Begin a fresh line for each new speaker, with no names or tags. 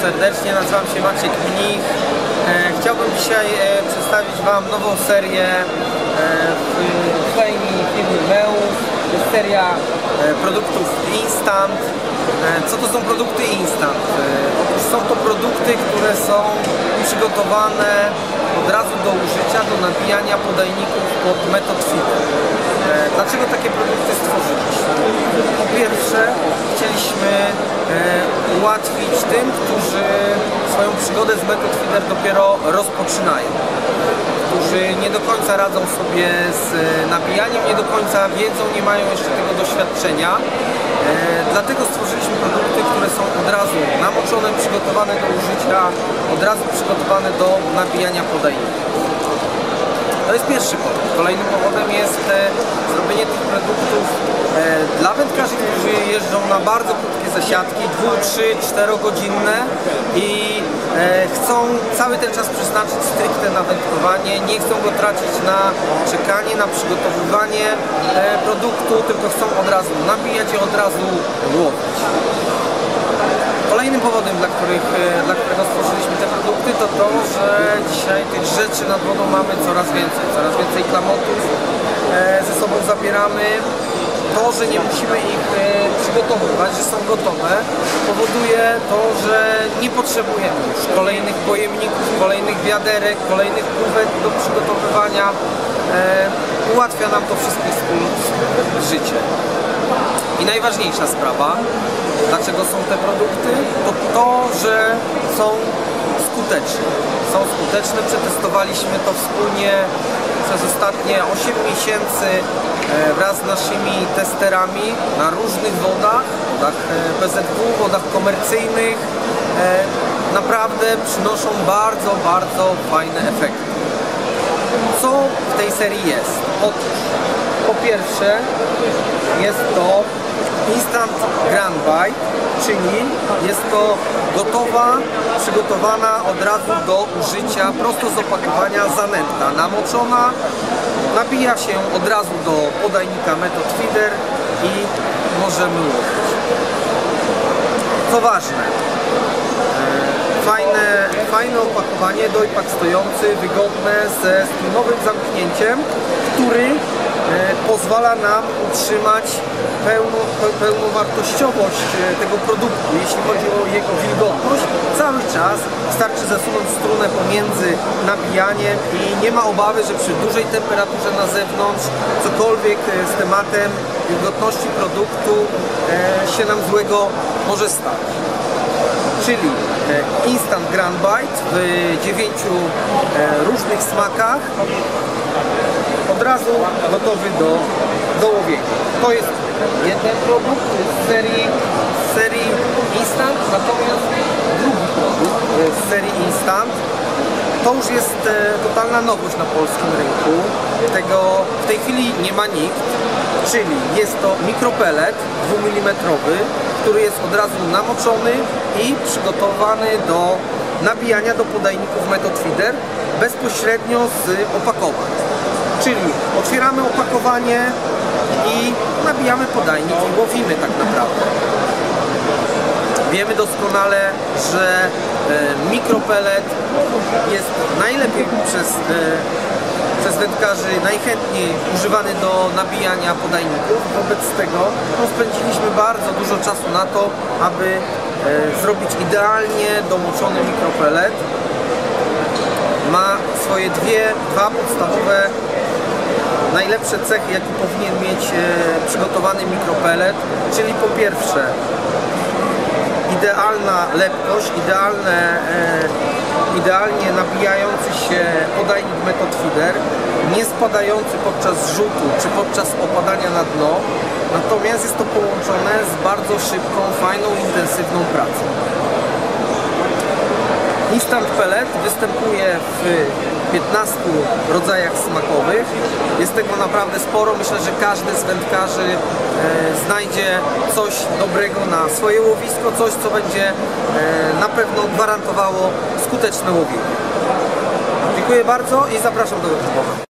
serdecznie, nazywam się Maciek Mnich. Chciałbym dzisiaj przedstawić Wam nową serię w fejmie firmy Meus. Jest seria produktów Instant. Co to są produkty Instant? Otóż są to produkty, które są przygotowane od razu do użycia, do nabijania podajników pod Method Feeder. Dlaczego takie produkty stworzyliśmy? Po pierwsze, chcieliśmy ułatwić tym, którzy swoją przygodę z Method Feeder dopiero rozpoczynają, którzy nie do końca radzą sobie z nabijaniem, nie do końca wiedzą, nie mają jeszcze tego doświadczenia. Dlatego stworzyliśmy produkty, które są od razu namoczone, przygotowane do użycia, od razu przygotowane do nabijania podajników. To jest pierwszy powód. Kolejnym powodem jest zrobienie tych produktów dla wędkarzy, którzy jeżdżą na bardzo krótkie zasiadki, 2, 3, 4 godzinne i chcą cały ten czas przeznaczyć stricte na wędkowanie, nie chcą go tracić na czekanie, na przygotowywanie produktu, tylko chcą od razu nabijać i od razu łowić. Kolejnym powodem, dla którego stworzyliśmy te produkty, to to, że dzisiaj tych rzeczy nad wodą mamy coraz więcej klamotów ze sobą zabieramy. To, że nie musimy ich przygotowywać, że są gotowe, powoduje to, że nie potrzebujemy już kolejnych pojemników, kolejnych wiaderek, kolejnych kuwet do przygotowywania. Ułatwia nam to wszystko życie. I najważniejsza sprawa, dlaczego są te produkty, to to, że są skuteczne. Są skuteczne, przetestowaliśmy to wspólnie przez ostatnie 8 miesięcy wraz z naszymi testerami na różnych wodach, wodach PZW, wodach komercyjnych. Naprawdę przynoszą bardzo fajne efekty. Co w tej serii jest? Otóż po pierwsze jest to Instant Grand Bite, czyli jest to gotowa, przygotowana od razu do użycia, prosto z opakowania zanętka, namoczona, nabija się od razu do podajnika Method Feeder i możemy łowić. Co ważne, fajne opakowanie, dojpak stojący, wygodne, ze nowym zamknięciem, który pozwala nam utrzymać pełnowartościowość tego produktu, jeśli chodzi o jego wilgotność. Cały czas wystarczy zasunąć strunę pomiędzy nabijaniem i nie ma obawy, że przy dużej temperaturze na zewnątrz cokolwiek z tematem wilgotności produktu się nam złego może stać. Czyli Instant Grand Bite w 9 różnych smakach, od razu gotowy do łowienia. To jest jeden produkt z serii Instant, natomiast drugi produkt z serii Instant to już jest totalna nowość na polskim rynku. Tego w tej chwili nie ma nikt, czyli jest to mikropelet 2 mm, który jest od razu namoczony i przygotowany do nabijania do podajników Method Feeder bezpośrednio z opakowań. Czyli otwieramy opakowanie i nabijamy podajnik i łowimy tak naprawdę. Wiemy doskonale, że mikropelet jest najlepiej przez wędkarzy najchętniej używany do nabijania podajników. Wobec tego spędziliśmy bardzo dużo czasu na to, aby zrobić idealnie domoczony mikropelet. Ma swoje dwa podstawowe najlepsze cechy, jakie powinien mieć przygotowany mikropelet, czyli po pierwsze idealna lepkość, idealnie nabijający się podajnik Method Feeder, nie spadający podczas rzutu czy podczas opadania na dno, natomiast jest to połączone z bardzo szybką, fajną, intensywną pracą. Instant Pellet występuje w 15 rodzajach smakowych. Jest tego naprawdę sporo. Myślę, że każdy z wędkarzy znajdzie coś dobrego na swoje łowisko, coś, co będzie na pewno gwarantowało skuteczne łowienie. Dziękuję bardzo i zapraszam do wykupowania.